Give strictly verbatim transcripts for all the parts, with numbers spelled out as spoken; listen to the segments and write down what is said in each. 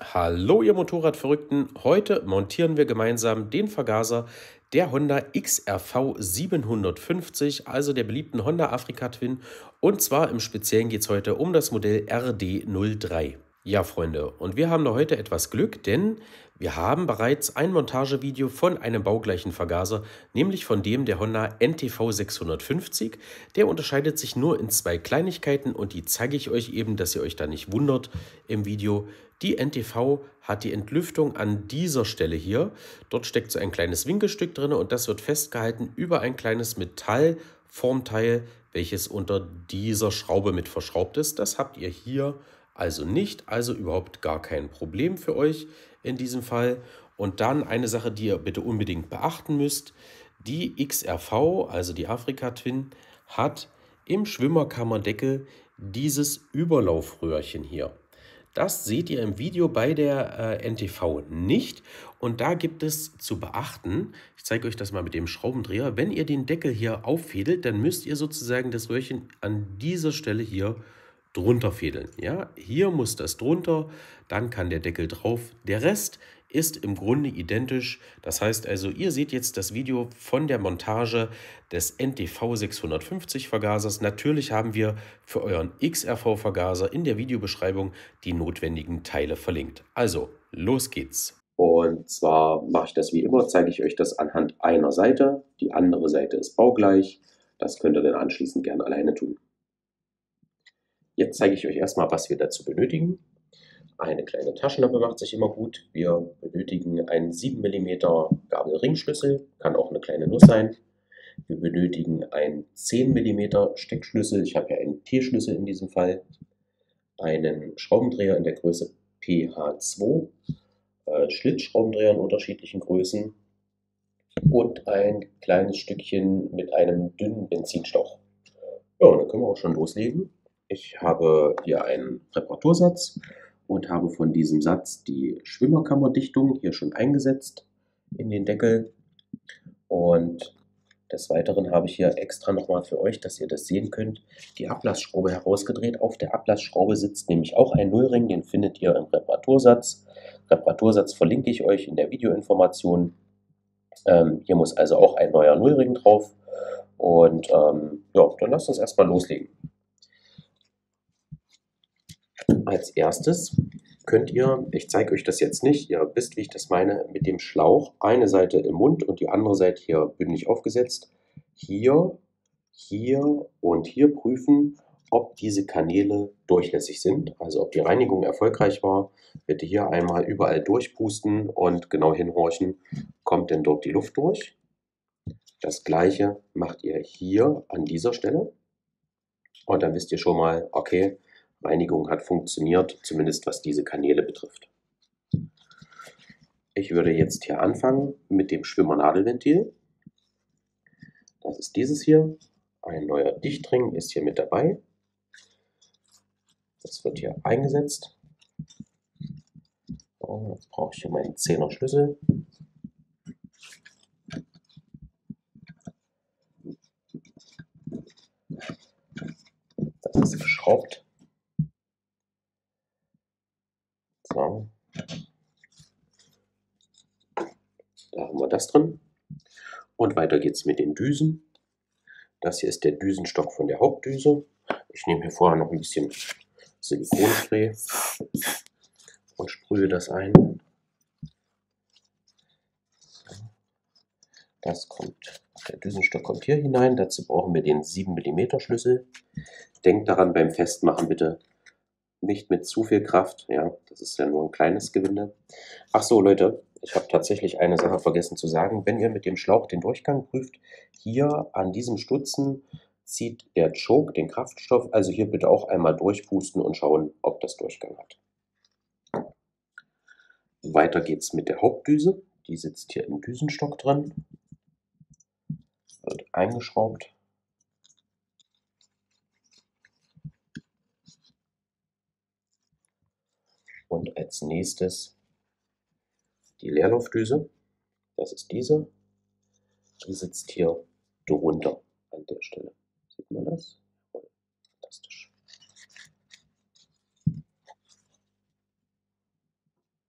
Hallo ihr Motorradverrückten, heute montieren wir gemeinsam den Vergaser der Honda X R V siebenhundertfünfzig, also der beliebten Honda Africa Twin, und zwar im Speziellen geht es heute um das Modell R D null drei. Ja Freunde, und wir haben da heute etwas Glück, denn wir haben bereits ein Montagevideo von einem baugleichen Vergaser, nämlich von dem der Honda N T V sechshundertfünfzig. Der unterscheidet sich nur in zwei Kleinigkeiten und die zeige ich euch eben, dass ihr euch da nicht wundert im Video. Die N T V hat die Entlüftung an dieser Stelle hier. Dort steckt so ein kleines Winkelstück drin und das wird festgehalten über ein kleines Metallformteil, welches unter dieser Schraube mit verschraubt ist. Das habt ihr hier also nicht, also überhaupt gar kein Problem für euch in diesem Fall. Und dann eine Sache, die ihr bitte unbedingt beachten müsst: Die X R V, also die Africa Twin, hat im Schwimmerkammerdeckel dieses Überlaufröhrchen hier. Das seht ihr im Video bei der äh, N T V nicht und da gibt es zu beachten, ich zeige euch das mal mit dem Schraubendreher, wenn ihr den Deckel hier auffädelt, dann müsst ihr sozusagen das Röhrchen an dieser Stelle hier drunter fädeln. Ja, hier muss das drunter, dann kann der Deckel drauf. Der Rest ist im Grunde identisch. Das heißt also, ihr seht jetzt das Video von der Montage des N T V sechshundertfünfzig Vergasers. Natürlich haben wir für euren X R V Vergaser in der Videobeschreibung die notwendigen Teile verlinkt. Also, los geht's. Und zwar mache ich das wie immer, zeige ich euch das anhand einer Seite. Die andere Seite ist baugleich. Das könnt ihr dann anschließend gerne alleine tun. Jetzt zeige ich euch erstmal, was wir dazu benötigen. Eine kleine Taschenlampe macht sich immer gut. Wir benötigen einen sieben Millimeter Gabelringschlüssel, kann auch eine kleine Nuss sein. Wir benötigen einen zehn Millimeter Steckschlüssel, ich habe ja einen T-Schlüssel in diesem Fall. Einen Schraubendreher in der Größe P H zwei, äh, Schlitzschraubendreher in unterschiedlichen Größen und ein kleines Stückchen mit einem dünnen Benzinstauch. Ja, und dann können wir auch schon loslegen. Ich habe hier einen Reparatursatz und habe von diesem Satz die Schwimmerkammerdichtung hier schon eingesetzt in den Deckel. Und des Weiteren habe ich hier extra nochmal für euch, dass ihr das sehen könnt, die Ablassschraube herausgedreht. Auf der Ablassschraube sitzt nämlich auch ein Nullring, den findet ihr im Reparatursatz. Reparatursatz verlinke ich euch in der Videoinformation. Ähm, hier muss also auch ein neuer Nullring drauf. Und ähm, ja, dann lasst uns erstmal loslegen. Als erstes könnt ihr, ich zeige euch das jetzt nicht, ihr wisst, wie ich das meine, mit dem Schlauch eine Seite im Mund und die andere Seite hier bündig aufgesetzt, hier, hier und hier prüfen, ob diese Kanäle durchlässig sind, also ob die Reinigung erfolgreich war. Bitte hier einmal überall durchpusten und genau hinhorchen, kommt denn dort die Luft durch. Das gleiche macht ihr hier an dieser Stelle und dann wisst ihr schon mal, okay, Reinigung hat funktioniert, zumindest was diese Kanäle betrifft. Ich würde jetzt hier anfangen mit dem Schwimmernadelventil. Das ist dieses hier. Ein neuer Dichtring ist hier mit dabei. Das wird hier eingesetzt. So, jetzt brauche ich hier meinen zehner Schlüssel. Das ist geschraubt. So. Da haben wir das drin. Und weiter geht es mit den Düsen. Das hier ist der Düsenstock von der Hauptdüse. Ich nehme hier vorher noch ein bisschen Silikonspray und sprühe das ein. Das kommt, der Düsenstock kommt hier hinein. Dazu brauchen wir den sieben Millimeter Schlüssel. Denkt daran beim Festmachen bitte nicht mit zu viel Kraft. Ja, das ist ja nur ein kleines Gewinde. Ach so, Leute, ich habe tatsächlich eine Sache vergessen zu sagen. Wenn ihr mit dem Schlauch den Durchgang prüft, hier an diesem Stutzen zieht der Choke den Kraftstoff. Also hier bitte auch einmal durchpusten und schauen, ob das Durchgang hat. Weiter geht's mit der Hauptdüse. Die sitzt hier im Düsenstock drin. Wird eingeschraubt. Und als nächstes die Leerlaufdüse. Das ist diese. Die sitzt hier drunter an der Stelle. Sieht man das? Fantastisch.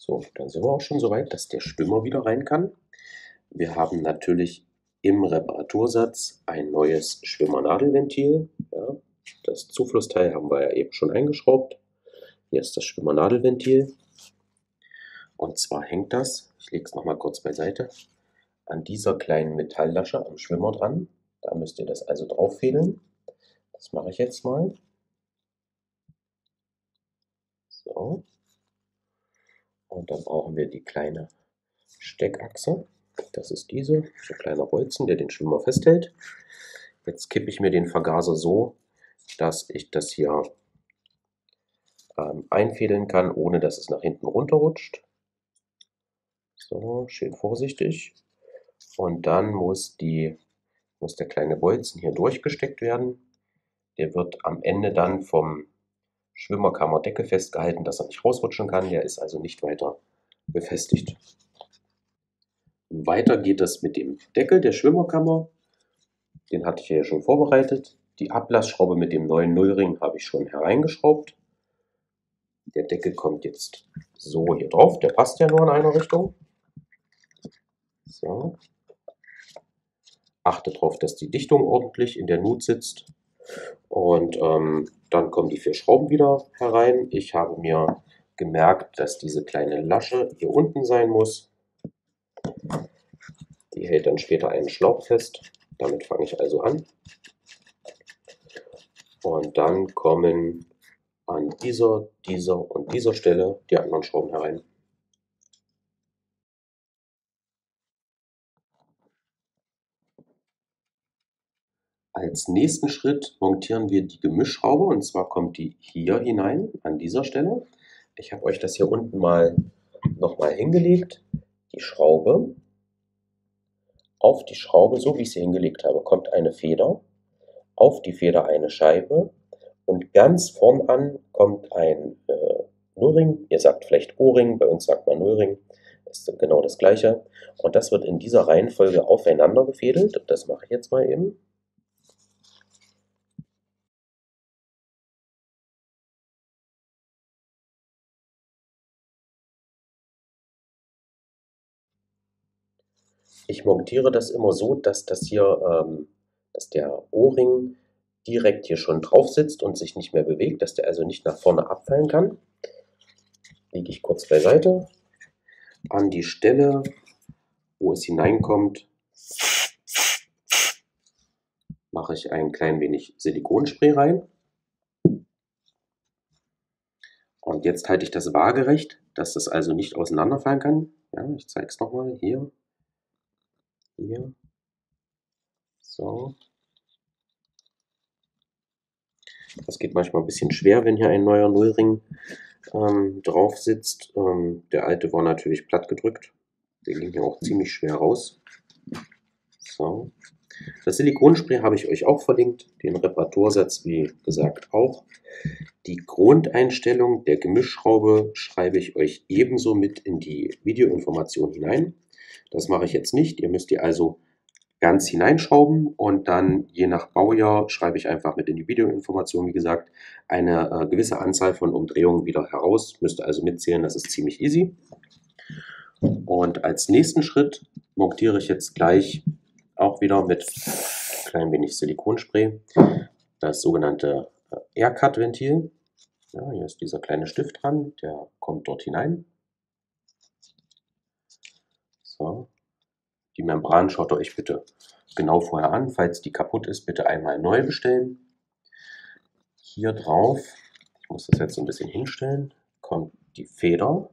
So, dann sind wir auch schon so weit, dass der Schwimmer wieder rein kann. Wir haben natürlich im Reparatursatz ein neues Schwimmernadelventil. Ja, das Zuflussteil haben wir ja eben schon eingeschraubt. Hier ist das Schwimmernadelventil. Und zwar hängt das, ich lege es nochmal kurz beiseite, an dieser kleinen Metalllasche am Schwimmer dran. Da müsst ihr das also drauf fädeln. Das mache ich jetzt mal. So. Und dann brauchen wir die kleine Steckachse. Das ist diese, so ein kleiner Bolzen, der den Schwimmer festhält. Jetzt kippe ich mir den Vergaser so, dass ich das hier ähm, einfädeln kann, ohne dass es nach hinten runterrutscht. So, schön vorsichtig. Und dann muss, die, muss der kleine Bolzen hier durchgesteckt werden. Der wird am Ende dann vom Schwimmerkammerdeckel festgehalten, dass er nicht rausrutschen kann. Der ist also nicht weiter befestigt. Weiter geht es mit dem Deckel der Schwimmerkammer. Den hatte ich ja schon vorbereitet. Die Ablassschraube mit dem neuen Nullring habe ich schon hereingeschraubt. Der Deckel kommt jetzt so hier drauf. Der passt ja nur in einer Richtung. So. Achte darauf, dass die Dichtung ordentlich in der Nut sitzt. Und ähm, dann kommen die vier Schrauben wieder herein. Ich habe mir gemerkt, dass diese kleine Lasche hier unten sein muss. Die hält dann später einen Schlauch fest. Damit fange ich also an. Und dann kommen an dieser, dieser und dieser Stelle die anderen Schrauben herein. Als nächsten Schritt montieren wir die Gemischschraube, und zwar kommt die hier hinein, an dieser Stelle. Ich habe euch das hier unten mal nochmal hingelegt. Die Schraube. Auf die Schraube, so wie ich sie hingelegt habe, kommt eine Feder. Auf die Feder eine Scheibe. Und ganz vorn an kommt ein äh, Nullring. Ihr sagt vielleicht O-Ring, bei uns sagt man Nullring. Das ist genau das gleiche. Und das wird in dieser Reihenfolge aufeinander gefädelt. Und das mache ich jetzt mal eben. Ich montiere das immer so, dass das hier, ähm, dass der O-Ring direkt hier schon drauf sitzt und sich nicht mehr bewegt, dass der also nicht nach vorne abfallen kann. Lege ich kurz beiseite. An die Stelle, wo es hineinkommt, mache ich ein klein wenig Silikonspray rein. Und jetzt halte ich das waagerecht, dass das also nicht auseinanderfallen kann. Ja, ich zeige es nochmal. Hier, hier, so. Das geht manchmal ein bisschen schwer, wenn hier ein neuer Nullring ähm, drauf sitzt. Ähm, der alte war natürlich platt gedrückt. Der ging hier auch ziemlich schwer raus. So. Das Silikonspray habe ich euch auch verlinkt, den Reparatursatz wie gesagt auch. Die Grundeinstellung der Gemischschraube schreibe ich euch ebenso mit in die Videoinformation hinein. Das mache ich jetzt nicht. Ihr müsst die also ganz hineinschrauben und dann je nach Baujahr schreibe ich einfach mit in die Videoinformation, wie gesagt, eine äh, gewisse Anzahl von Umdrehungen wieder heraus. Müsst ihr also mitzählen, das ist ziemlich easy. Und als nächsten Schritt montiere ich jetzt gleich auch wieder mit ein klein wenig Silikonspray das sogenannte Air-Cut-Ventil. Ja, hier ist dieser kleine Stift dran, der kommt dort hinein. So. Die Membran schaut ihr euch bitte genau vorher an. Falls die kaputt ist, bitte einmal neu bestellen. Hier drauf, ich muss das jetzt so ein bisschen hinstellen, kommt die Feder.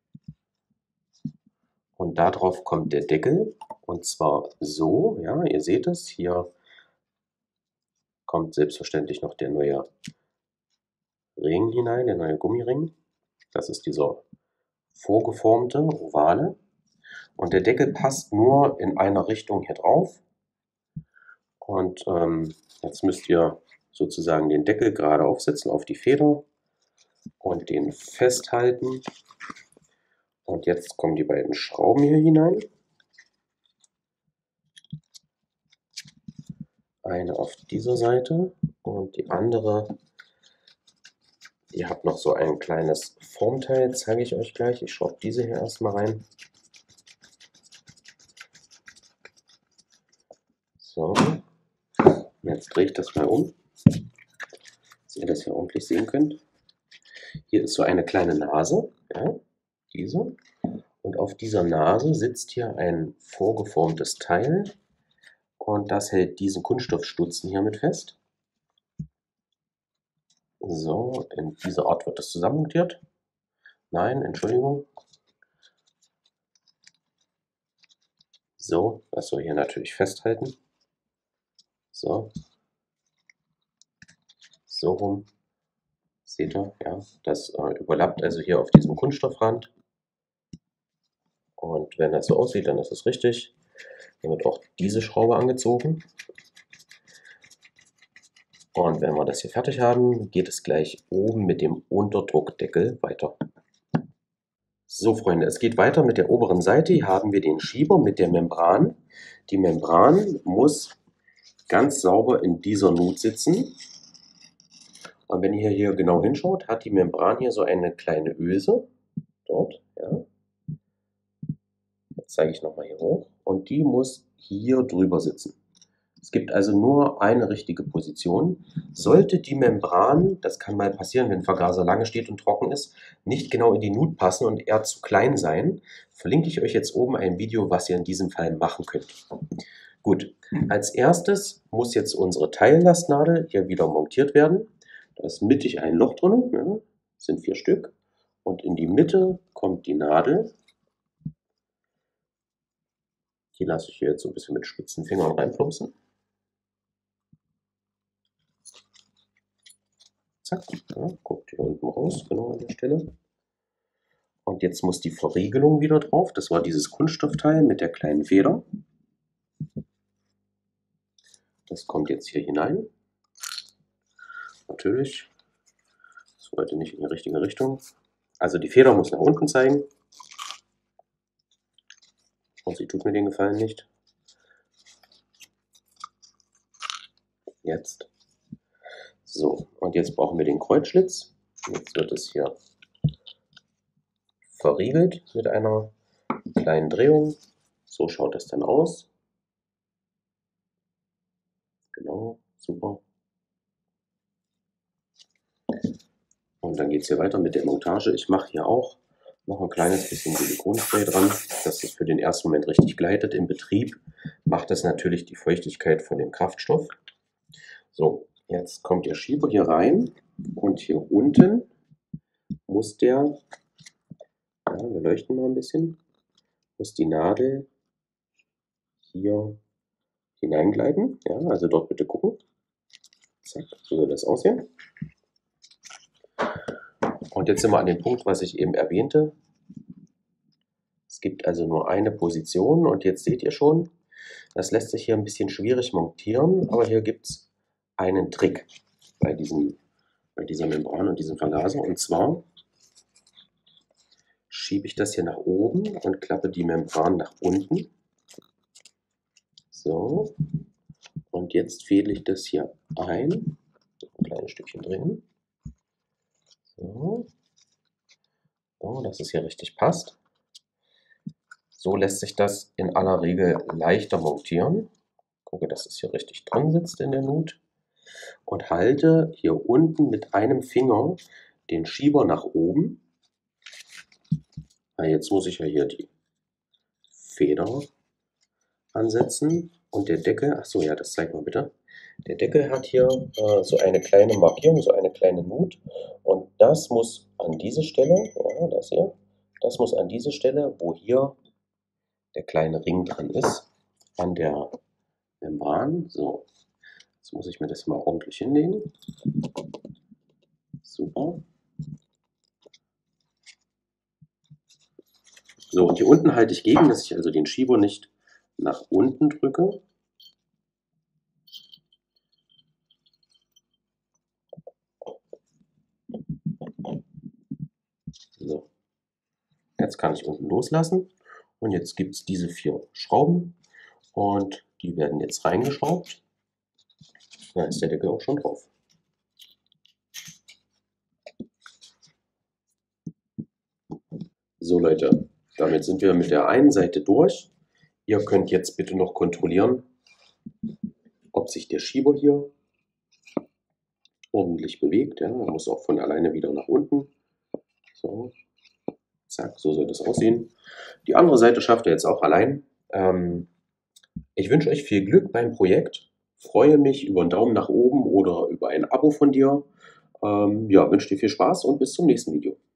Und darauf kommt der Deckel. Und zwar so, ja, ihr seht es, hier kommt selbstverständlich noch der neue Ring hinein, der neue Gummiring. Das ist dieser vorgeformte, ovale. Und der Deckel passt nur in einer Richtung hier drauf. Und ähm, jetzt müsst ihr sozusagen den Deckel gerade aufsetzen auf die Feder und den festhalten. Und jetzt kommen die beiden Schrauben hier hinein. Eine auf dieser Seite und die andere Ihr habt noch so ein kleines Formteil, zeige ich euch gleich. Ich schraube diese hier erstmal rein. So, jetzt drehe ich das mal um, dass ihr das hier ordentlich sehen könnt. Hier ist so eine kleine Nase, ja, diese. Und auf dieser Nase sitzt hier ein vorgeformtes Teil und das hält diesen Kunststoffstutzen hier mit fest. So, in dieser Art wird das zusammenmontiert. Nein, Entschuldigung. So, das soll hier natürlich festhalten. So. So rum. Seht ihr, ja, das äh, überlappt also hier auf diesem Kunststoffrand. Und wenn das so aussieht, dann ist es richtig. Hier wird auch diese Schraube angezogen. Und wenn wir das hier fertig haben, geht es gleich oben mit dem Unterdruckdeckel weiter. So Freunde, es geht weiter mit der oberen Seite. Hier haben wir den Schieber mit der Membran. Die Membran muss ganz sauber in dieser Nut sitzen. Und wenn ihr hier genau hinschaut, hat die Membran hier so eine kleine Öse. Dort, ja. Jetzt zeige ich nochmal hier hoch. Und die muss hier drüber sitzen. Es gibt also nur eine richtige Position. Sollte die Membran, das kann mal passieren, wenn ein Vergaser lange steht und trocken ist, nicht genau in die Nut passen und eher zu klein sein, verlinke ich euch jetzt oben ein Video, was ihr in diesem Fall machen könnt. Gut, als erstes muss jetzt unsere Teillastnadel hier wieder montiert werden. Da ist mittig ein Loch drin, ja, sind vier Stück. Und in die Mitte kommt die Nadel. Die lasse ich hier jetzt so ein bisschen mit spitzen Fingern reinplumpsen. Zack, ja, guckt hier unten raus, genau an der Stelle. Und jetzt muss die Verriegelung wieder drauf. Das war dieses Kunststoffteil mit der kleinen Feder. Das kommt jetzt hier hinein. Natürlich, das wollte nicht in die richtige Richtung. Also die Feder muss nach unten zeigen. Und sie tut mir den Gefallen nicht. Jetzt. So, und jetzt brauchen wir den Kreuzschlitz. Jetzt wird es hier verriegelt mit einer kleinen Drehung. So schaut das dann aus. Genau, super. Und dann geht es hier weiter mit der Montage. Ich mache hier auch noch ein kleines bisschen Silikonspray dran, dass es für den ersten Moment richtig gleitet. Im Betrieb macht das natürlich die Feuchtigkeit von dem Kraftstoff. So, jetzt kommt der Schieber hier rein und hier unten muss der, ja, wir leuchten mal ein bisschen, muss die Nadel hier hineingleiten. Ja, also dort bitte gucken. Zack, so soll das aussehen. Und jetzt sind wir an dem Punkt, was ich eben erwähnte. Es gibt also nur eine Position und jetzt seht ihr schon, das lässt sich hier ein bisschen schwierig montieren, aber hier gibt es einen Trick bei, diesem, bei dieser Membran und diesem Vergaser. Und zwar schiebe ich das hier nach oben und klappe die Membran nach unten. So, und jetzt fädle ich das hier ein, ein kleines Stückchen drehen. So. So, dass es hier richtig passt. So lässt sich das in aller Regel leichter montieren. Gucke, dass es hier richtig drin sitzt in der Nut. Und halte hier unten mit einem Finger den Schieber nach oben. Na, jetzt muss ich ja hier die Feder ansetzen. Und der Deckel, achso, ja, das zeig mal bitte. Der Deckel hat hier äh, so eine kleine Markierung, so eine kleine Nut. Und das muss an diese Stelle, ja, das hier, das muss an diese Stelle, wo hier der kleine Ring drin ist, an der Membran. So, jetzt muss ich mir das mal ordentlich hinlegen. Super. So, und hier unten halte ich gegen, dass ich also den Schieber nicht nach unten drücke. So, jetzt kann ich unten loslassen. Und jetzt gibt es diese vier Schrauben und die werden jetzt reingeschraubt. Da ist der Deckel auch schon drauf. So Leute, damit sind wir mit der einen Seite durch. Ihr könnt jetzt bitte noch kontrollieren, ob sich der Schieber hier ordentlich bewegt. Ja, er muss auch von alleine wieder nach unten. So, zack, so soll das aussehen. Die andere Seite schafft er jetzt auch allein. Ähm, ich wünsche euch viel Glück beim Projekt. Freue mich über einen Daumen nach oben oder über ein Abo von dir. Ähm, ja, wünsche dir viel Spaß und bis zum nächsten Video.